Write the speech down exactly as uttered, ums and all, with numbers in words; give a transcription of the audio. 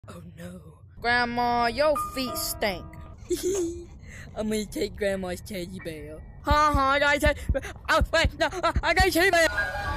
Oh no. Grandma, your feet stink. I'm gonna take Grandma's teddy bear. Ha ha, I got a teddy bear. Oh, wait, no, I got a teddy bear.